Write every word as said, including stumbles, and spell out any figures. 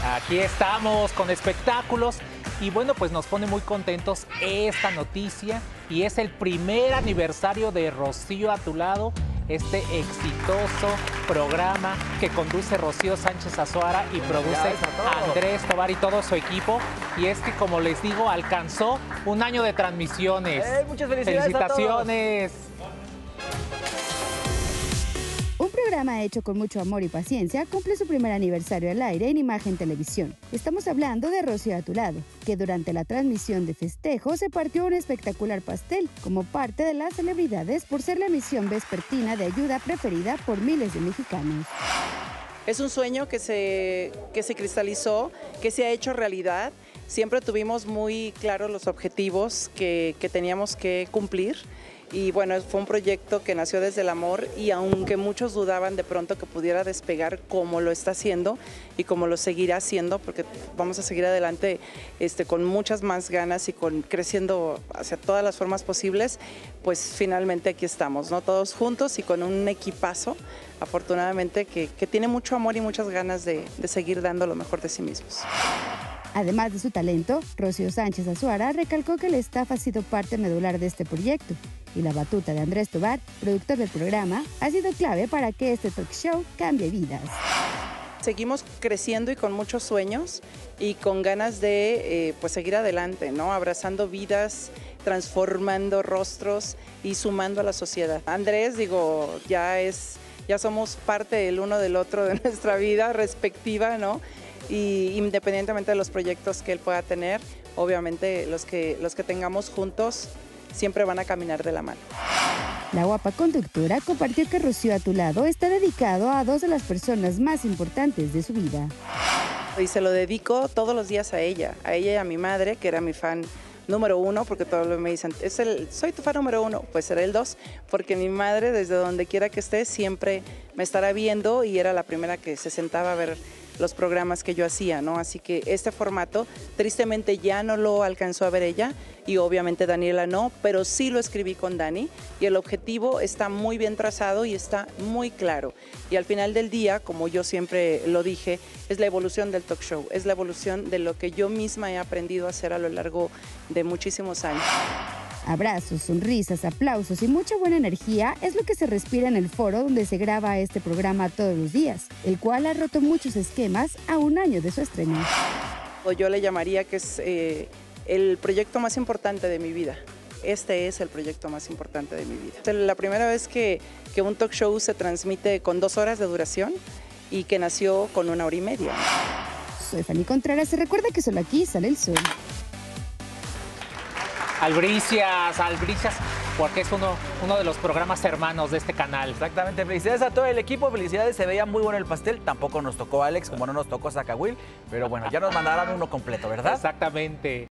Aquí estamos con espectáculos y bueno, pues nos pone muy contentos esta noticia y es el primer aniversario de Rocío a tu lado, este exitoso programa que conduce Rocío Sánchez Azuara y produce Andrés Tobar y todo su equipo. Y es que, como les digo, alcanzó un año de transmisiones. ¡Eh, muchas felicidades! ¡Felicitaciones! Un programa hecho con mucho amor y paciencia cumple su primer aniversario al aire en Imagen Televisión. Estamos hablando de Rocío a tu lado, que durante la transmisión de festejo se partió un espectacular pastel como parte de las celebridades por ser la emisión vespertina de ayuda preferida por miles de mexicanos. Es un sueño que se, que se cristalizó, que se ha hecho realidad. Siempre tuvimos muy claros los objetivos que, que teníamos que cumplir. Y bueno, fue un proyecto que nació desde el amor y aunque muchos dudaban de pronto que pudiera despegar como lo está haciendo y como lo seguirá haciendo, porque vamos a seguir adelante este, con muchas más ganas y con creciendo hacia todas las formas posibles, pues finalmente aquí estamos, ¿no? Todos juntos y con un equipazo, afortunadamente, que, que tiene mucho amor y muchas ganas de, de seguir dando lo mejor de sí mismos. Además de su talento, Rocío Sánchez Azuara recalcó que el staff ha sido parte medular de este proyecto y la batuta de Andrés Tobar, productor del programa, ha sido clave para que este talk show cambie vidas. Seguimos creciendo y con muchos sueños y con ganas de eh, pues seguir adelante, ¿no? Abrazando vidas, transformando rostros y sumando a la sociedad. Andrés, digo, ya es, ya somos parte el uno del otro de nuestra vida respectiva, ¿no? Y independientemente de los proyectos que él pueda tener, obviamente los que, los que tengamos juntos siempre van a caminar de la mano. La guapa conductora compartió que Rocío a tu lado está dedicado a dos de las personas más importantes de su vida. Y se lo dedico todos los días a ella, a ella y a mi madre, que era mi fan número uno, porque todos me dicen, es el, soy tu fan número uno, pues será el dos, porque mi madre desde donde quiera que esté siempre me estará viendo y era la primera que se sentaba a ver los programas que yo hacía, ¿no? Así que este formato tristemente ya no lo alcanzó a ver ella y obviamente Daniela no, pero sí lo escribí con Dani y el objetivo está muy bien trazado y está muy claro. Y al final del día, como yo siempre lo dije, es la evolución del talk show, es la evolución de lo que yo misma he aprendido a hacer a lo largo de muchísimos años. Abrazos, sonrisas, aplausos y mucha buena energía es lo que se respira en el foro donde se graba este programa todos los días, el cual ha roto muchos esquemas a un año de su estreno. Yo le llamaría que es eh, el proyecto más importante de mi vida. Este es el proyecto más importante de mi vida. Es la primera vez que, que un talk show se transmite con dos horas de duración y que nació con una hora y media. Soy Fanny Contreras y recuerda que solo aquí sale el sol. Albricias, Albricias, porque es uno, uno de los programas hermanos de este canal. Exactamente, felicidades a todo el equipo, felicidades, se veía muy bueno el pastel, tampoco nos tocó Alex, como no nos tocó Zacahuil, pero bueno, ya nos mandarán uno completo, ¿verdad? Exactamente.